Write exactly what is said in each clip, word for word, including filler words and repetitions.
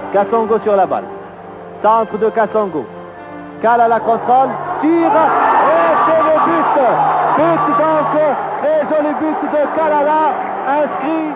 Kassongo sur la balle. Centre de Kassongo. Kalala contrôle, tire et c'est le but. But donc, très joli but de Kalala, inscrit.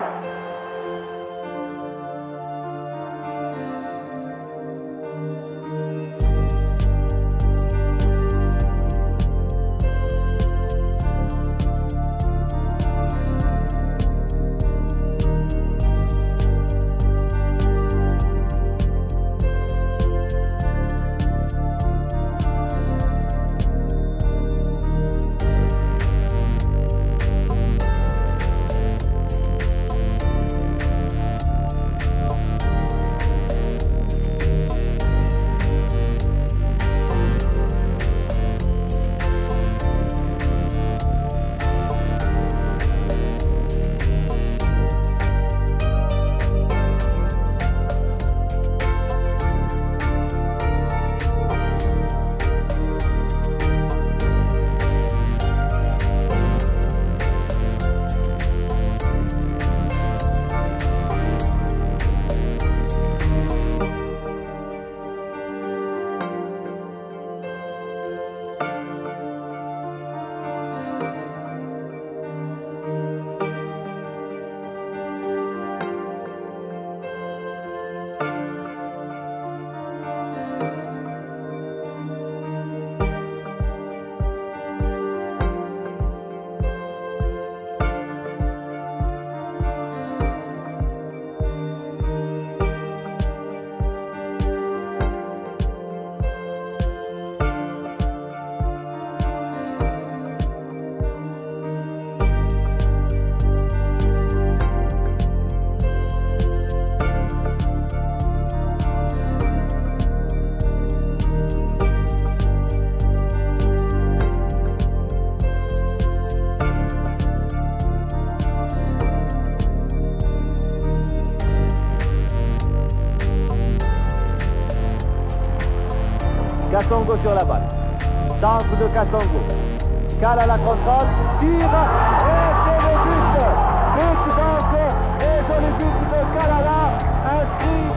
Kassongo sur la balle. Centre de Kassongo. Kalala contrôle, tire et c'est le but. But donc, et joli but de Kalala, inscrit.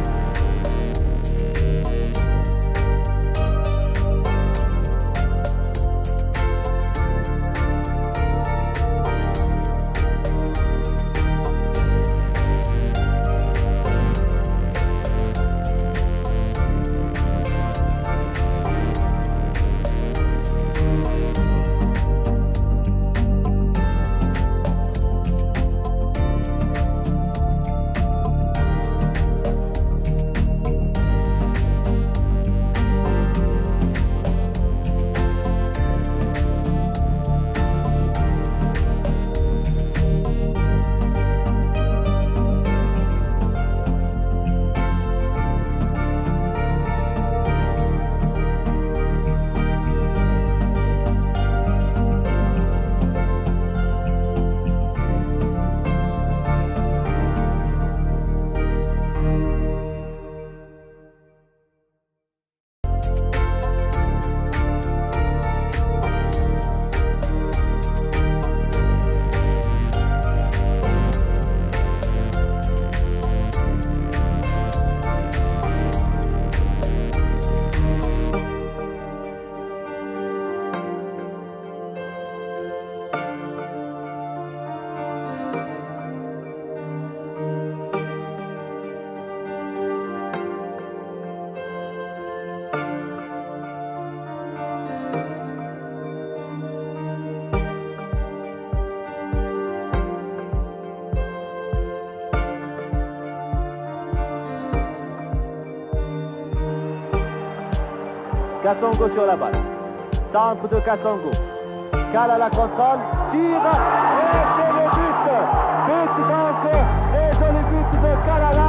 Kassongo sur la balle. Centre de Kassongo. Kalala contrôle, tire et c'est le but. But donc, très joli but de Kalala.